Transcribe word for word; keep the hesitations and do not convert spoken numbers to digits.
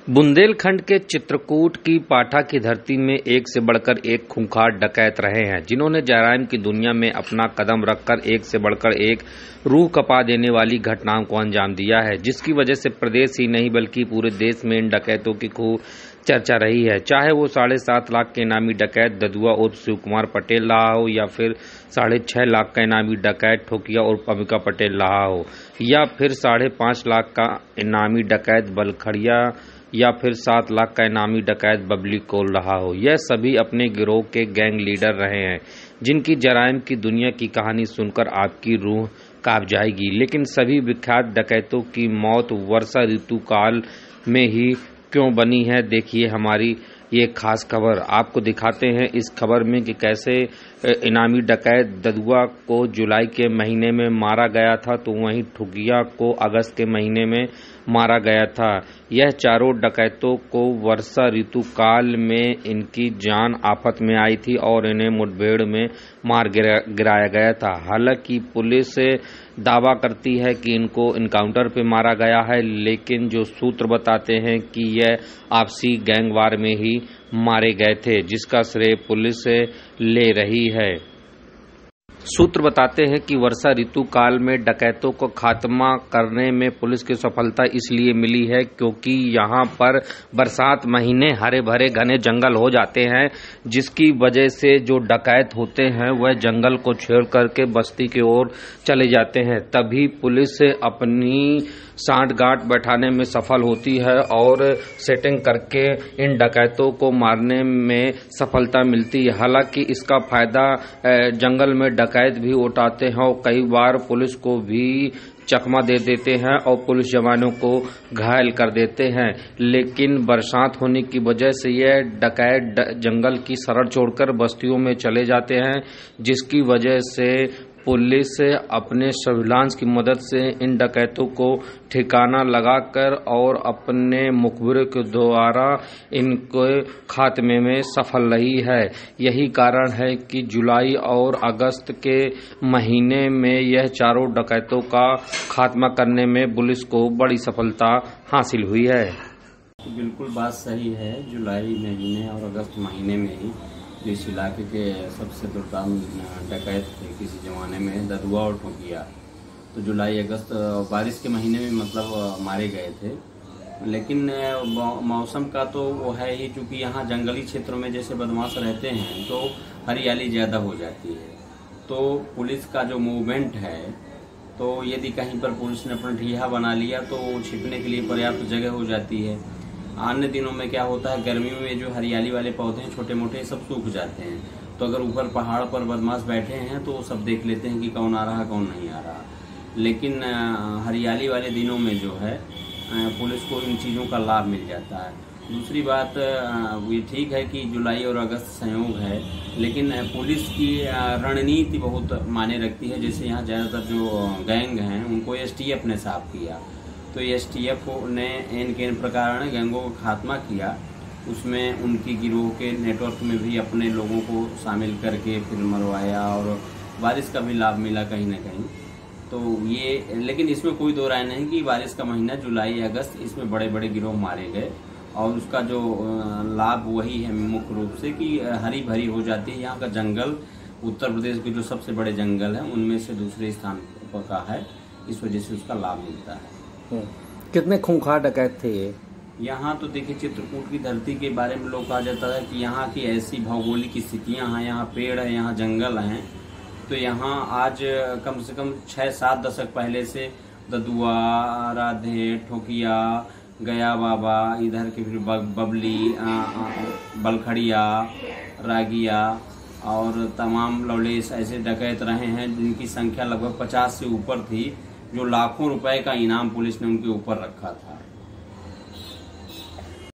बुंदेलखंड के चित्रकूट की पाठा की धरती में एक से बढ़कर एक खूंखार डकैत रहे हैं, जिन्होंने जराइम की दुनिया में अपना कदम रखकर एक से बढ़कर एक रूह कपा देने वाली घटनाओं को अंजाम दिया है, जिसकी वजह से प्रदेश ही नहीं बल्कि पूरे देश में इन डकैतों की खूब चर्चा रही है। चाहे वो साढ़े सात लाख के इनामी डकैत ददुआ उर्फ शिव कुमार पटेल रहा हो, या फिर साढ़े छह लाख का इनामी डकैत ठोकिया उर्फ अम्बिका पटेल रहा हो, या फिर साढ़े पाँच लाख का इनामी डकैत बलखड़िया, या फिर सात लाख का इनामी डकैत बबली कोल रहा हो। यह सभी अपने गिरोह के गैंग लीडर रहे हैं, जिनकी जराइम की दुनिया की कहानी सुनकर आपकी रूह कांप जाएगी। लेकिन सभी विख्यात डकैतों की मौत वर्षा ऋतु काल में ही क्यों बनी है, देखिए हमारी ये खास खबर। आपको दिखाते हैं इस खबर में कि कैसे इनामी डकैत ददुआ को जुलाई के महीने में मारा गया था, तो वहीं ठुगिया को अगस्त के महीने में मारा गया था। यह चारों डकैतों को वर्षा ऋतु काल में इनकी जान आफत में आई थी और इन्हें मुठभेड़ में मार गिरा, गिराया गया था। हालांकि पुलिस दावा करती है कि इनको इनकाउंटर पे मारा गया है, लेकिन जो सूत्र बताते हैं कि यह आपसी गैंगवार में ही मारे गए थे, जिसका श्रेय पुलिस ले रही है। सूत्र बताते हैं कि वर्षा ऋतु काल में डकैतों को खात्मा करने में पुलिस की सफलता इसलिए मिली है क्योंकि यहाँ पर बरसात महीने हरे भरे घने जंगल हो जाते हैं, जिसकी वजह से जो डकैत होते हैं वह जंगल को छेड़ करके बस्ती की ओर चले जाते हैं। तभी पुलिस अपनी सांठ गांठ बैठाने में सफल होती है और सेटिंग करके इन डकैतों को मारने में सफलता मिलती है। हालांकि इसका फायदा जंगल में डकैत भी उठाते हैं और कई बार पुलिस को भी चकमा दे देते हैं और पुलिस जवानों को घायल कर देते हैं। लेकिन बरसात होने की वजह से यह डकैत जंगल की सरहद छोड़कर बस्तियों में चले जाते हैं, जिसकी वजह से पुलिस अपने सर्विलांस की मदद से इन डकैतों को ठिकाना लगाकर और अपने मुखबिरों के द्वारा इनके खात्मे में सफल रही है। यही कारण है कि जुलाई और अगस्त के महीने में यह चारों डकैतों का खात्मा करने में पुलिस को बड़ी सफलता हासिल हुई है। बिल्कुल बात सही है। जुलाई महीने और अगस्त महीने में ही इस इलाके के सबसे दुर्दाम डकैत थे किसी ज़माने में ददुआ और ठोकिया, तो जुलाई अगस्त बारिश के महीने में मतलब मारे गए थे। लेकिन मौसम का तो वो है ही, चूँकि यहाँ जंगली क्षेत्रों में जैसे बदमाश रहते हैं तो हरियाली ज़्यादा हो जाती है, तो पुलिस का जो मूवमेंट है, तो यदि कहीं पर पुलिस ने अपना ठिया बना लिया तो छिपने के लिए पर्याप्त जगह हो जाती है। अन्य दिनों में क्या होता है, गर्मियों में जो हरियाली वाले पौधे हैं छोटे मोटे सब सूख जाते हैं, तो अगर ऊपर पहाड़ पर बदमाश बैठे हैं तो सब देख लेते हैं कि कौन आ रहा कौन नहीं आ रहा। लेकिन हरियाली वाले दिनों में जो है पुलिस को इन चीज़ों का लाभ मिल जाता है। दूसरी बात ये ठीक है कि जुलाई और अगस्त संयोग है, लेकिन पुलिस की रणनीति बहुत मायने रखती है। जैसे यहाँ ज़्यादातर जो गैंग हैं उनको एस टी एफ ने साफ किया, तो एस टी एफ ने इन के प्रकार गैंगों का खात्मा किया। उसमें उनकी गिरोह के नेटवर्क में भी अपने लोगों को शामिल करके फिर मरवाया और बारिश का भी लाभ मिला कहीं ना कहीं। तो ये, लेकिन इसमें कोई दो राय नहीं कि बारिश का महीना जुलाई अगस्त इसमें बड़े बड़े गिरोह मारे गए, और उसका जो लाभ वही है मुख्य रूप से कि हरी भरी हो जाती है। यहाँ का जंगल उत्तर प्रदेश के जो सबसे बड़े जंगल हैं उनमें से दूसरे स्थान का है, इस वजह से उसका लाभ मिलता है। कितने खूंखार डकैत थे ये? यहाँ तो देखिए, चित्रकूट की धरती के बारे में लोग कहा जाता है कि यहाँ की ऐसी भौगोलिक स्थितियाँ हैं, यहाँ पेड़ है, यहाँ जंगल हैं, तो यहाँ आज कम से कम छः सात दशक पहले से ददुआ, राधे, ठोकिया, गया बाबा, इधर के फिर बबली, बलखड़िया, रागिया और तमाम लवलेस ऐसे डकैत रहे हैं, जिनकी संख्या लगभग पचास से ऊपर थी, जो लाखों रुपए का इनाम पुलिस ने उनके ऊपर रखा था।